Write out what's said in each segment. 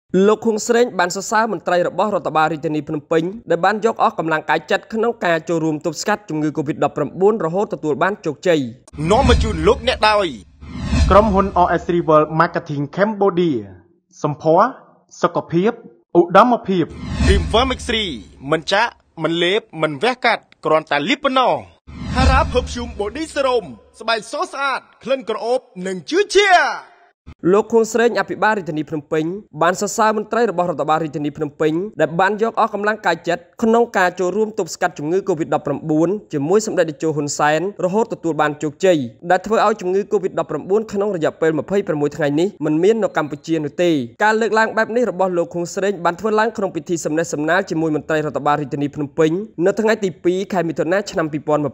លោកខុងស្រេងបានសរសើរមន្ត្រីរបស់រដ្ឋបាលរាជធានីភ្នំពេញដែលបានយកអស់កម្លាំងកាយចិត្តក្នុងការចូលរួមទប់ស្កាត់ជំងឺ COVID-19 រហូតទទួលបានជោគជ័យនាំមកជូនលោកអ្នកដោយក្រុមហ៊ុន RS Rival Marketing Cambodia សម្ផស្សសុខភាពឧត្តមភាព Cream Vermix មិនចាក់មិនលេបមិនវះកាត់គ្រាន់តែលាបប៉ុណ្ណោះ Hara Perfume Body Serum ស្បែកសស្អាតក្លិនក្រអូបនិងជឿជាក់លោកខុងស្រេងអភិបាលរាជធានីភ្នំពេញបានសរសើរមន្ត្រីរបស់រដ្ឋបាលរាជធានីភ្នំពេញដែលបានយកអស់កម្លាំងកាយចិត្តក្នុងការចូលរួមទប់ស្កាត់ជំងឺ COVID-19 ជាមួយសម្ដេចតេជោហ៊ុនសែនរហូតទទួលបានជោគជ័យដែលធ្វើឲ្យជំងឺ COVID-19 ក្នុងរយៈពេល26ថ្ងៃនេះមិនមាននៅកម្ពុជានោះទេការលើកឡើងបែបនេះរបស់លោកខុងស្រេងបានធ្វើឡើងក្នុងពិធីសំណេះសំណាលជាមួយមន្ត្រីរដ្ឋបាលរាជធានីភ្នំពេញនៅថ្ងៃទី2ខែមិថុនាឆ្នាំ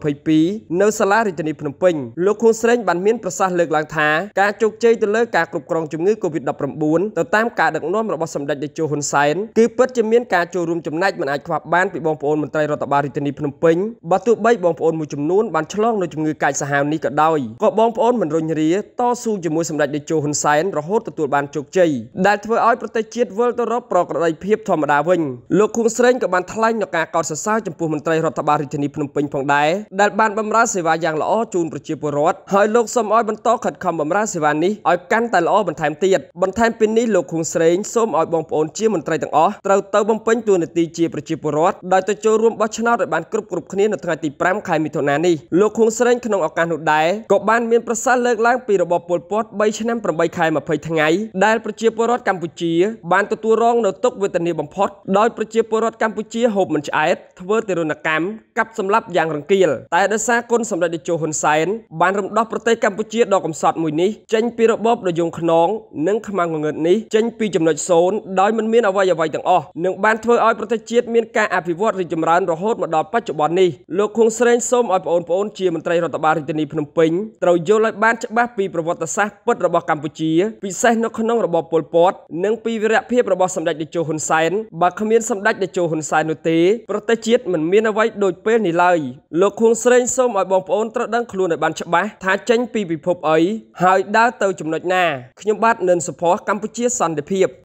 2022នៅសាលារាជធានីភ្នំពេញលោកខុងស្រេងបានមានប្រសាសន៍លើកឡើងថាការជោគជ័យទៅលើការគ្រប់គ្រងជំងឺ COVID-19 ទៅតាមការដឹកនាំរបស់សម្ដេចតេជោហ៊ុនសែនគឺពិតជាមានការចូលរួមចំណែកមិនអាចខ្វះបានពីបងប្អូនមន្ត្រីរដ្ឋបាលរាជធានីភ្នំពេញបើទោះបីបងប្អូនមួយចំនួនបានឆ្លងនៅជំងឺកាចសាហាវនេះក៏ដោយក៏បងប្អូនមិនរុញរាតស៊ូជាមួយសម្ដេចតេជោហ៊ុនសែនរហូតទទួលបានជោគជ័យដែលធ្វើឲ្យប្រទេសជាតិវិលទៅរកប្រក្រតីភាពធម្មតាវិញលោកខុងស្រេងក៏បានថ្លែងនៅការកោតសរសើរចំពោះមន្ត្រីរដ្ឋបាលរាជធានីភ្នំពេញផងដែរដែលបានបម្រើសេវាយ៉ាងល្អជូនប្រជាពលរដ្ឋហើយលោកសូមឲ្យបន្តខិតខំបម្រើសេវានេះឲ្យកាន់តែល្អបន្ថែមទៀតបន្ថែមពីនេះលោកខុងស្រេងសូមឲ្យបងប្អូនជាមន្ត្រីទាំងអស់ត្រូវទៅបំពេញតួនាទីជាប្រជាពលរដ្ឋដោយទៅចូលរួមបោះឆ្នោតឲ្យបានគ្រប់គ្នានៅថ្ងៃទី5ខែមិថុនានេះលោកខុងស្រេងក្នុងឱកាសនោះដែរក៏បានមានប្រសាសន៍លើកឡើងពីរបបប៉ុលពត3ឆ្នាំ8ខែ20ថ្ងៃដែលប្រជាពលរដ្ឋកម្ពុជាបានទទួលរងនៅទុក្ខវេទនាបំផុតដោយប្រជាពលរដ្ឋកម្ពុជាហូបមិនឆ្អែតធ្វើទារុណកម្មកាប់សម្លាប់យ៉ាងរង្គាលតែដោយសារគុណសម្ដេចតេជោហ៊ុនសែនបានរំដោះប្រទេសកម្ពុជាដ៏កំសត់មួយនេះចេញពីរបបនយោបាយខ្នងនិងខ្មាំងងងឹតនេះចេញពីចំណុច0ដោយមិនមានអ្វីទាំងអស់នឹងបានធ្វើឲ្យប្រទេសជាតិមានការអភិវឌ្ឍរីកចម្រើនរហូតមកដល់បច្ចុប្បន្ននេះលោកខុងស្រេងសូមឲ្យបងប្អូនជាមន្ត្រីរដ្ឋបាលរាជធានីភ្នំពេញត្រូវយល់ឲ្យបានច្បាស់ពីប្រវត្តិសាស្ត្រពិតរបស់កម្ពុជាពិសេសនៅក្នុងរបបប៉ុលពតនិងពីវីរភាពរបស់សម្ដេចតេជោហ៊ុនសែនបើគ្មានសម្ដេចតេជោហ៊ុនសែននោះទេប្រទេសជាតិមិនមានអ្វីដូចពេលនេះឡើយលោកខុងស្រេងសូមឲ្យបងប្អូនត្រូវដឹងខ្លួនឲ្យបានច្បាស់ថាចេញពីពិភពអីហើយដើរទៅចំណុចណាខ្ញុំបាទនិនសុផស្សកម្ពុជាសន្តិភាព